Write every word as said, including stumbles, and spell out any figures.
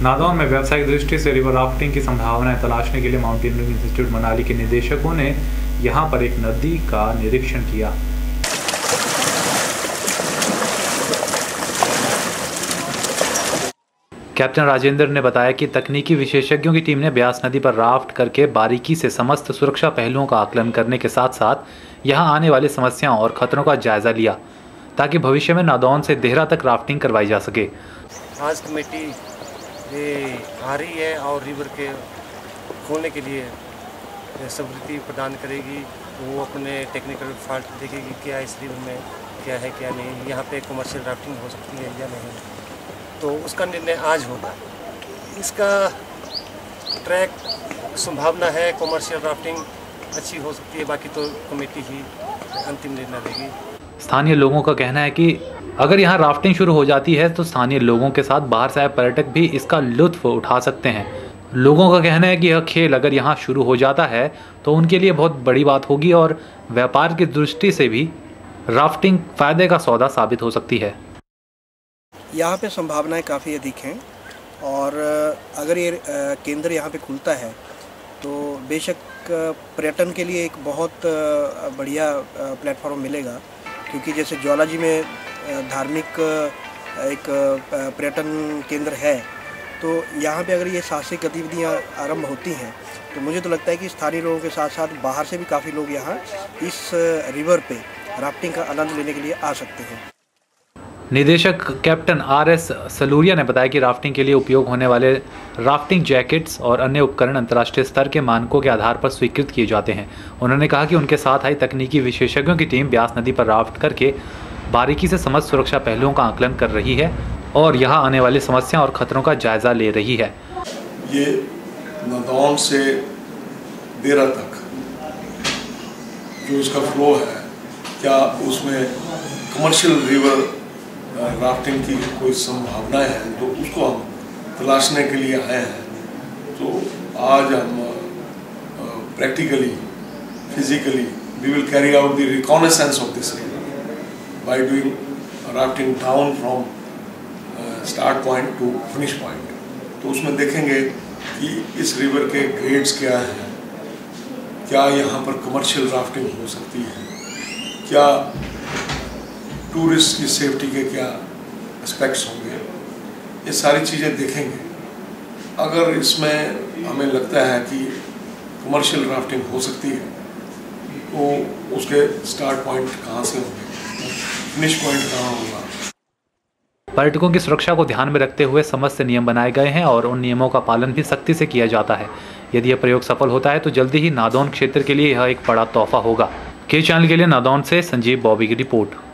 नादौन में व्यावसायिक दृष्टि से रिवर राफ्टिंग की संभावनाएं तलाशने के लिए माउंटेनियरिंग इंस्टीट्यूट मनाली के निदेशकों ने यहां पर एक नदी का निरीक्षण किया। कैप्टन राजेंद्र ने बताया कि तकनीकी विशेषज्ञों की टीम ने ब्यास नदी पर राफ्ट करके बारीकी से समस्त सुरक्षा पहलुओं का आकलन करने के साथ साथ यहां आने वाली समस्याओं और खतरों का जायजा लिया ताकि भविष्य में नादौन से देहरा तक राफ्टिंग करवाई जा सके। आज कमेटी ये आ रही है और रिवर के खोलने के लिए स्वीकृति प्रदान करेगी। वो अपने टेक्निकल फॉल्ट देखेगी, क्या इस रिवर में क्या है क्या नहीं, यहाँ पे कमर्शियल राफ्टिंग हो सकती है या नहीं, तो उसका निर्णय आज होगा। इसका ट्रैक संभावना है कमर्शियल राफ्टिंग अच्छी हो सकती है, बाकी तो कमेटी ही अंतिम निर्णय लेगी। स्थानीय लोगों का कहना है कि अगर यहाँ राफ्टिंग शुरू हो जाती है तो स्थानीय लोगों के साथ बाहर से आए पर्यटक भी इसका लुत्फ उठा सकते हैं। लोगों का कहना है कि यह खेल अगर यहाँ शुरू हो जाता है तो उनके लिए बहुत बड़ी बात होगी और व्यापार की दृष्टि से भी राफ्टिंग फायदे का सौदा साबित हो सकती है। यहाँ पे संभावनाएं काफ़ी अधिक हैं और अगर ये केंद्र यहाँ पे खुलता है तो बेशक पर्यटन के लिए एक बहुत बढ़िया प्लेटफॉर्म मिलेगा, क्योंकि जैसे ज्वालाजी में धार्मिक एक पर्यटन केंद्र है, तो यहाँ पे अगर ये साहसिक गतिविधियाँ आरंभ होती हैं तो मुझे तो लगता है कि स्थानीय लोगों के साथ साथ बाहर से भी काफ़ी लोग यहाँ इस रिवर पे राफ्टिंग का आनंद लेने के लिए आ सकते हैं। निदेशक कैप्टन आर एस सलूरिया ने बताया कि राफ्टिंग के लिए उपयोग होने वाले राफ्टिंग जैकेट्स और अन्य उपकरण अंतर्राष्ट्रीय स्तर के मानकों के आधार पर स्वीकृत किए जाते हैं। उन्होंने कहा कि उनके साथ आई तकनीकी विशेषज्ञों की टीम ब्यास नदी पर राफ्ट करके बारीकी से समस्त सुरक्षा पहलुओं का आकलन कर रही है और यहाँ आने वाली समस्याओं और खतरों का जायजा ले रही है। ये नादौन से देहरा तक जो इसका फ्लो है, क्या उसमें कमर्शियल रिवर राफ्टिंग की कोई संभावनाएं हैं, तो उसको हम तलाशने के लिए आए हैं। तो आज हम practically physically we will carry out the reconnaissance of this river by doing rafting down from start point to finish point. तो उसमें देखेंगे कि इस रिवर के ग्रेड्स क्या हैं, क्या यहाँ पर कमर्शियल राफ्टिंग हो सकती है, क्या टूरिस्ट की सेफ्टी के क्या एस्पेक्ट्स होंगे, ये सारी चीज़ें देखेंगे। अगर इसमें हमें लगता है कि कमर्शियल राफ्टिंग हो सकती है तो उसके स्टार्ट पॉइंट कहाँ से होंगे, फिनिश पॉइंट कहाँ होगा। पर्यटकों की सुरक्षा को ध्यान में रखते हुए समस्त नियम बनाए गए हैं और उन नियमों का पालन भी सख्ती से किया जाता है। यदि यह प्रयोग सफल होता है तो जल्दी ही नादौन क्षेत्र के लिए यह एक बड़ा तोहफा होगा। के चैनल के लिए नादौन से संजीव बॉबी की रिपोर्ट।